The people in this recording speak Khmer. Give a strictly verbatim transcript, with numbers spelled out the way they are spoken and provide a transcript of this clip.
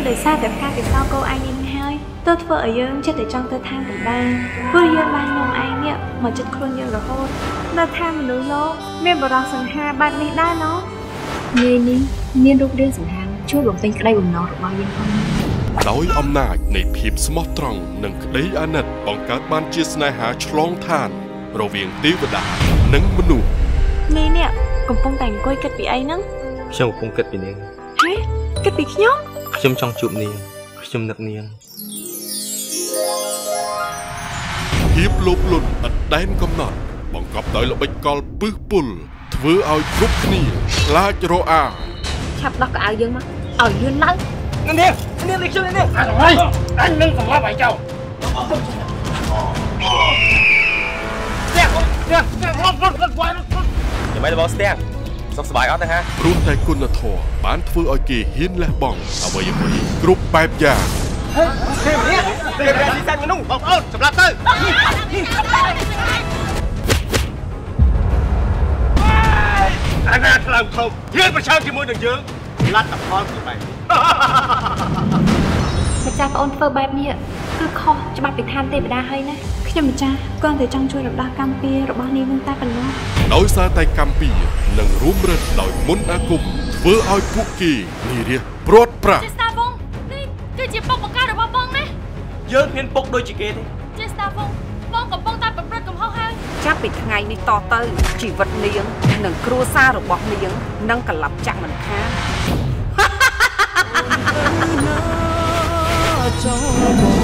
đời xa đẹp ca cái sao câu anh in hơi tôi vợ dương chết để trong tôi than của ba vừa dương ban nông anh nhẹ mà chất khuôn dương rồi hôn ta than mình đối lô miền bảo rằng sừng hà bạn đi đa nó nghe ní miền rục riêng sừng hà chúa lồng tinh đây bùn nó được bao nhiêu không ដោយអំណាចនៃភាពស្មោះត្រង់និងក្តីអាណិតបង្កើតបានជាស្នេហាឆ្លងឋានរវាងទេវតានិងមនុស្សនេះនេះកំពុងតែអង្គុយគិតពីអីហ្នឹងខ្ញុំកំពុងគិតពីនាងហេគិតពីខ្ញុំខ្ញុំចង់ជួបនាងខ្ញុំនឹកនាងភាពលោភលន់ឥតដែនកំណត់បង្កប់ដោយល្បិចកលពឹសពុលធ្វើឲ្យគ្រប់គ្នាខ្លាចរអាឆាប់ដោះកៅអៅយើងមកឲ្យលឿនឡើងនាងនាងនាងខ្ញុំនាងអើយអញនឹងសម្រាប់ឲ្យចៅស្ទះស្ទះស្ទះរត់រត់រត់វាយរត់យ៉ាងម៉េចបងស្ទះសុខសប្បាយអត់ទេហ่าព្រោះតែគុណធម៌បានធ្វើឲ្យគេហ៊ានលះបង់អ្វីអ្វីគ្រប់បែបយ៉ាងទេនេះទេរ៉ាស៊ីសាច់មនុស្សបងប្អូនសម្រាប់ទៅអាណាខ្លាំងធំហ៊ានប្រឆាំងជាមួយនឹងយើងលទ្ធផលគឺបែបម្ចាស់ប្អូនធ្វើបែបនេះគឺខុសច្បាប់ពីឋានទេវតាហើយណាខ្ញុំម្ចាស់គ្រាន់តែចង់ជួយរំដោះកម្មពៀរបស់នាងនឹងតែប៉ុណ្ណោះដោយសារតែកម្មពៀនឹងរួមរិទ្ធដោយមន្តអាគមធ្វើឲ្យពួកគេនិរិះព្រាត់ប្រាសចេស្តាវងនេះគឺជាពុកបង្ការរបស់បងណាយើងមានពុកដូចជាគេទេចេស្តាវងបងកំពុងតែប្រព្រឹត្តកំហុសហើយចាប់ពីថ្ងៃនេះតទៅជីវិតនាងនិងគ្រួសាររបស់នាងនឹងកលាប់ចាក់មិនខាន